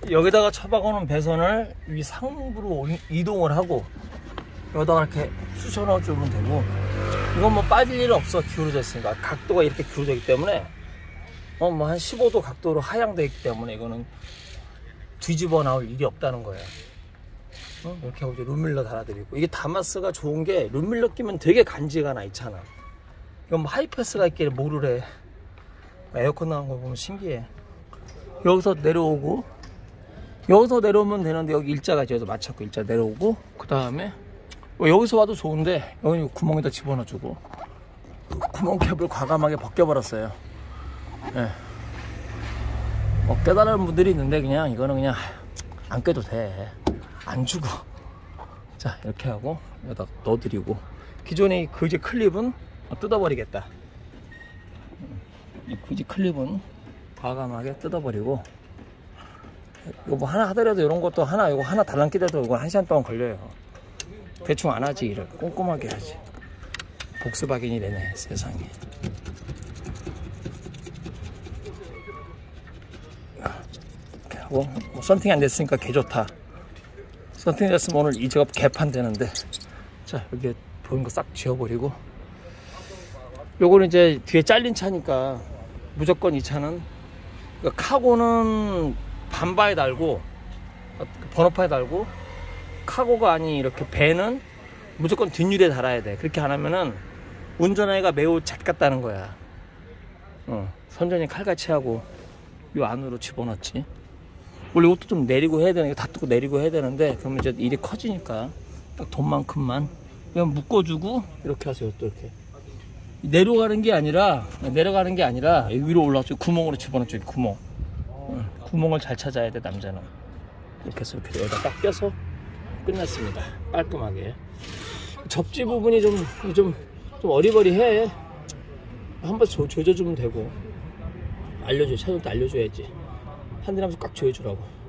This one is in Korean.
여기다가 처박아놓은 배선을 위 상부로 이동을 하고 여기다가 이렇게 쑤셔 넣어주면 되고, 이건 뭐 빠질 일은 없어. 기울어져 있으니까. 각도가 이렇게 기울어져 있기 때문에 뭐 한 15도 각도로 하향되어 있기 때문에 이거는 뒤집어 나올 일이 없다는 거예요. 이렇게 하고 이제 룸밀러 달아드리고, 이게 다마스가 좋은 게 룸밀러 끼면 되게 간지가 나 있잖아. 이건 뭐 하이패스가 있길래 모르래. 에어컨 나온 거 보면 신기해. 여기서 내려오고, 여기서 내려오면 되는데 여기 일자가 여기서 맞췄고 일자 내려오고, 그 다음에 여기서 와도 좋은데 여기 구멍에다 집어넣어주고, 구멍 캡을 과감하게 벗겨버렸어요. 예. 깨달은 분들이 있는데 그냥 이거는 그냥 안 깨도 돼. 안 죽어. 자, 이렇게 하고 여기다 넣어드리고, 기존의 그지 클립은 뜯어버리겠다. 이 그지 클립은 과감하게 뜯어버리고, 이거 뭐 하나 하더라도 이런 것도 하나, 이거 하나 달랑 끼더라도 이거 1시간 동안 걸려요. 대충 안 하지. 일을 꼼꼼하게 하지. 복스바겐이 되네 세상에. 이렇게 하고, 뭐 썬팅이 안 됐으니까 개 좋다. 썬팅 됐으면 오늘 이 작업 개판 되는데. 자, 여기 보이는 거 싹 지워버리고, 요거는 이제 뒤에 잘린 차니까 무조건 이 차는, 그러니까 카고는 반바에 달고 번호판에 달고, 카고가 아닌 이렇게 배는 무조건 뒷유리에 달아야 돼. 그렇게 안 하면은 운전하기가 매우 잣같다는 거야. 선전이 칼같이 하고 요 안으로 집어넣지. 원래 이것도 좀 내리고 해야 되는, 다 뜯고 내리고 해야 되는데, 그러면 이제 일이 커지니까 딱 돈만큼만 그냥 묶어주고 이렇게 하세요. 또 이렇게 내려가는 게 아니라 위로 올라와서 구멍으로 집어넣죠. 구멍. 구멍을 잘 찾아야 돼, 남자는. 이렇게 해서 이렇게 여기다 딱 껴서 끝났습니다. 깔끔하게. 접지 부분이 좀 어리버리해. 한번 조져주면 되고, 차장한테 알려줘야지. 한 대 하면서 꽉 조여주라고.